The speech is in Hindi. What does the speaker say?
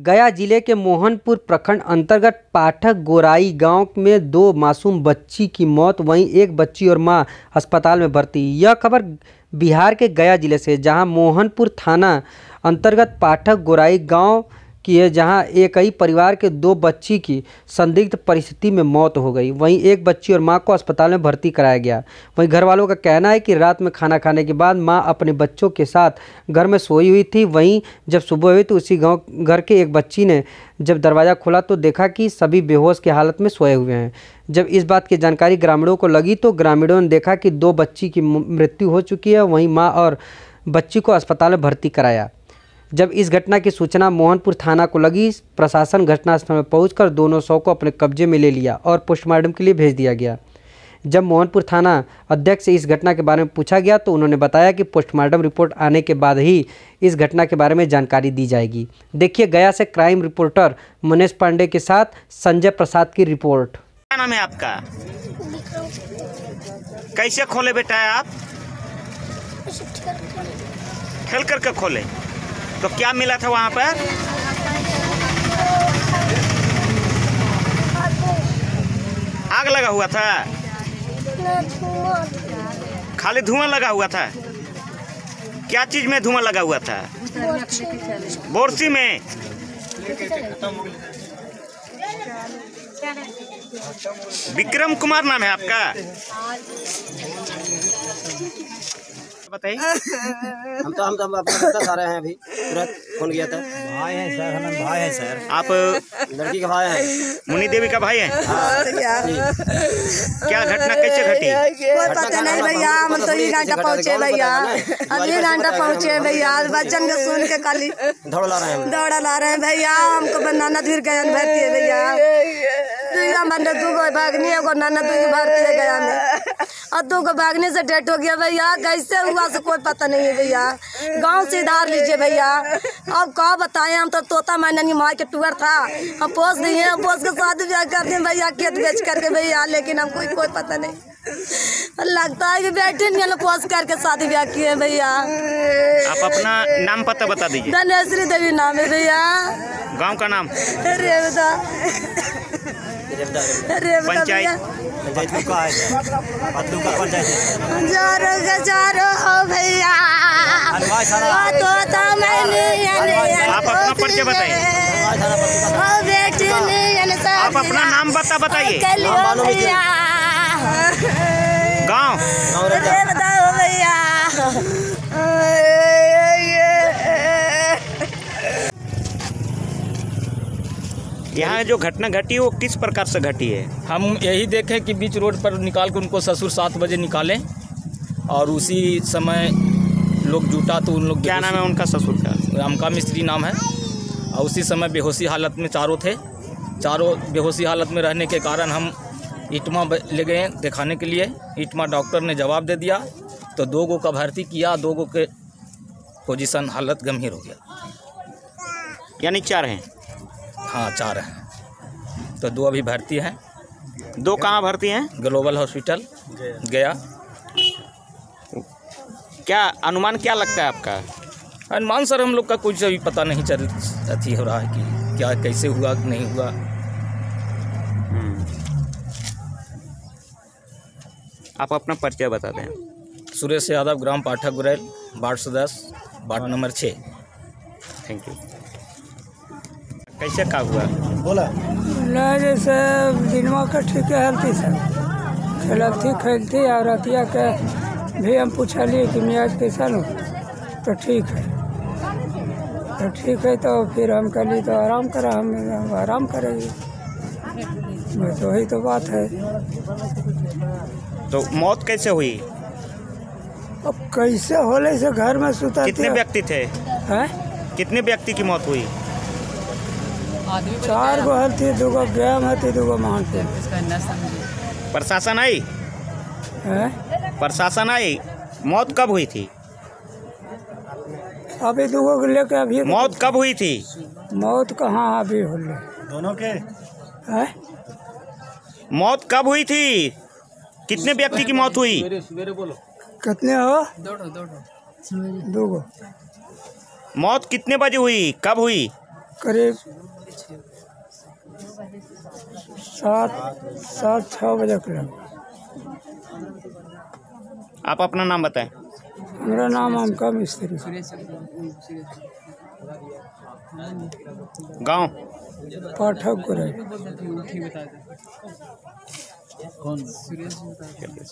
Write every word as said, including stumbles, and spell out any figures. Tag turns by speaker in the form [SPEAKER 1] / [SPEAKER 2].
[SPEAKER 1] गया जिले के मोहनपुर प्रखंड अंतर्गत पाठक गोराई गांव में दो मासूम बच्ची की मौत, वहीं एक बच्ची और मां अस्पताल में भर्ती। यह खबर बिहार के गया जिले से, जहां मोहनपुर थाना अंतर्गत पाठक गोराई गांव की है, जहां एक ही परिवार के दो बच्ची की संदिग्ध परिस्थिति में मौत हो गई। वहीं एक बच्ची और मां को अस्पताल में भर्ती कराया गया। वहीं घर वालों का कहना है कि रात में खाना खाने के बाद मां अपने बच्चों के साथ घर में सोई हुई थी। वहीं जब सुबह हुई तो उसी गांव घर के एक बच्ची ने जब दरवाज़ा खोला तो देखा कि सभी बेहोश की हालत में सोए हुए हैं। जब इस बात की जानकारी ग्रामीणों को लगी तो ग्रामीणों ने देखा कि दो बच्ची की मृत्यु हो चुकी है। वहीं माँ और बच्ची को अस्पताल में भर्ती कराया। जब इस घटना की सूचना मोहनपुर थाना को लगी, प्रशासन घटनास्थल में पहुंचकर दोनों शव को अपने कब्जे में ले लिया और पोस्टमार्टम के लिए भेज दिया गया। जब मोहनपुर थाना अध्यक्ष से इस घटना के बारे में पूछा गया तो उन्होंने बताया कि पोस्टमार्टम रिपोर्ट आने के बाद ही इस घटना के बारे में जानकारी दी जाएगी। देखिए गया से क्राइम रिपोर्टर मनीष पांडे के साथ संजय प्रसाद की रिपोर्ट।
[SPEAKER 2] क्या नाम है आपका? कैसे खोले बेटा आप? खेल करके खोले। तो क्या मिला था वहाँ पर? आग लगा हुआ था? खाली धुआं लगा हुआ था? क्या चीज में धुआं लगा हुआ था? बोरसी में। विक्रम कुमार नाम है आपका? बताइए।
[SPEAKER 3] हम तो हम तो अपना सारे हैं, अभी तुरंत फोन किया था।
[SPEAKER 4] भाई हैं सर, हम भाई हैं सर।
[SPEAKER 2] आप
[SPEAKER 3] लड़की का भाई हैं?
[SPEAKER 2] मुनि देवी का भाई हैं? क्या घटना कैसे घटी?
[SPEAKER 5] कोई पता नहीं भैया, हम तो ये घंटा पहुँचे भैया, अभी घंटा पहुँचे भैया। बच्चन के सुन के खाली
[SPEAKER 3] दौड़ ला रहे हैं
[SPEAKER 5] दौड़ा ला रहे हैं भैया। हमको बनाना धीर गया भर्ती है भैया। मैंने दो गो भागनी है, नाना दो भर्ती है गया में, और दो गो भागने से डेट हो गया भैया। कैसे हुआ से कोई पता नहीं है भैया। गांव से धार लीजिए भैया। अब क्या बताएं, हम तो तोता मैंने माँ के टूर था, हम पोस दिए, हम पोस के शादी ब्याह कर दिए भैया, खेत बेच करके भैया। लेकिन हमको कोई, कोई पता नहीं, लगता है कि बेटे नहीं पोस करके शादी ब्याह किए भैया।
[SPEAKER 2] आप अपना नाम पता बता दीजिए।
[SPEAKER 5] धनेश्वरी देवी नाम है भैया।
[SPEAKER 2] गांव का नाम?
[SPEAKER 5] रेवदा।
[SPEAKER 2] पंचायत
[SPEAKER 5] जारो जारो भैया।
[SPEAKER 2] आप अपना परिचय बताइए। आप अपना नाम बता बताइए। गाँव
[SPEAKER 5] भैया।
[SPEAKER 2] यहाँ जो घटना घटी है वो किस प्रकार से घटी है?
[SPEAKER 4] हम यही देखें कि बीच रोड पर निकाल के उनको ससुर सात बजे निकालें, और उसी समय लोग जुटा तो उन लोग।
[SPEAKER 2] क्या नाम है उनका ससुर का?
[SPEAKER 4] रामका मिस्त्री नाम है। और उसी समय बेहोशी हालत में चारों थे। चारों बेहोशी हालत में रहने के कारण हम इटमा ले गए दिखाने के लिए। इटमा डॉक्टर ने जवाब दे दिया तो दो गो का भर्ती किया, दो गो के पोजीशन हालत गंभीर हो गया।
[SPEAKER 2] यानी चार हैं?
[SPEAKER 4] हाँ चार हैं, तो दो अभी भर्ती हैं।
[SPEAKER 2] दो कहाँ भर्ती हैं?
[SPEAKER 4] ग्लोबल हॉस्पिटल गया।
[SPEAKER 2] क्या अनुमान क्या लगता है आपका?
[SPEAKER 4] अनुमान सर हम लोग का कुछ अभी पता नहीं चल अथी हो रहा है कि क्या कैसे हुआ कि नहीं हुआ।
[SPEAKER 2] आप अपना परिचय बता दें।
[SPEAKER 4] सुरेश यादव, ग्राम पाठक गुरैल, वार्ड सदस्य, वार्ड नंबर छः।
[SPEAKER 2] Thank you. कैसे का हुआ?
[SPEAKER 6] बोला नहीं, जैसे दिनवा का ठीक है, हल्की सर खेलती खेलती और रतिया के भी हम पूछलिए कि मियाज कैसा लो, तो ठीक है, तो ठीक है। तो फिर हम कहली तो आराम करा, हम आराम करेंगे, बस वही तो बात है।
[SPEAKER 2] तो मौत कैसे हुई?
[SPEAKER 6] अब कैसे होले से घर में सुता।
[SPEAKER 2] कितने व्यक्ति थे?
[SPEAKER 6] हैं?
[SPEAKER 2] कितने व्यक्ति की मौत हुई?
[SPEAKER 6] चार गो हल्थी, दो गो गया हती, दो गो महान थे।
[SPEAKER 2] प्रशासन आई?
[SPEAKER 6] हैं?
[SPEAKER 2] प्रशासन आई? मौत कब हुई थी?
[SPEAKER 6] अभी दो गो लेके अभी।
[SPEAKER 2] मौत कब हुई थी?
[SPEAKER 6] मौत कहाँ अभी होले
[SPEAKER 4] दोनों के?
[SPEAKER 6] हैं?
[SPEAKER 2] मौत कब हुई थी? कितने व्यक्ति की मौत हुई?
[SPEAKER 6] कितने हो?
[SPEAKER 5] दो दो
[SPEAKER 6] दो गो।
[SPEAKER 2] मौत कितने बजे हुई? कब हुई?
[SPEAKER 6] करीब सात सात छः बजे के लग।
[SPEAKER 2] आप अपना नाम बताएं।
[SPEAKER 6] मेरा नाम अमका मिस्त्री।
[SPEAKER 2] गांव
[SPEAKER 6] पाठक गोराई।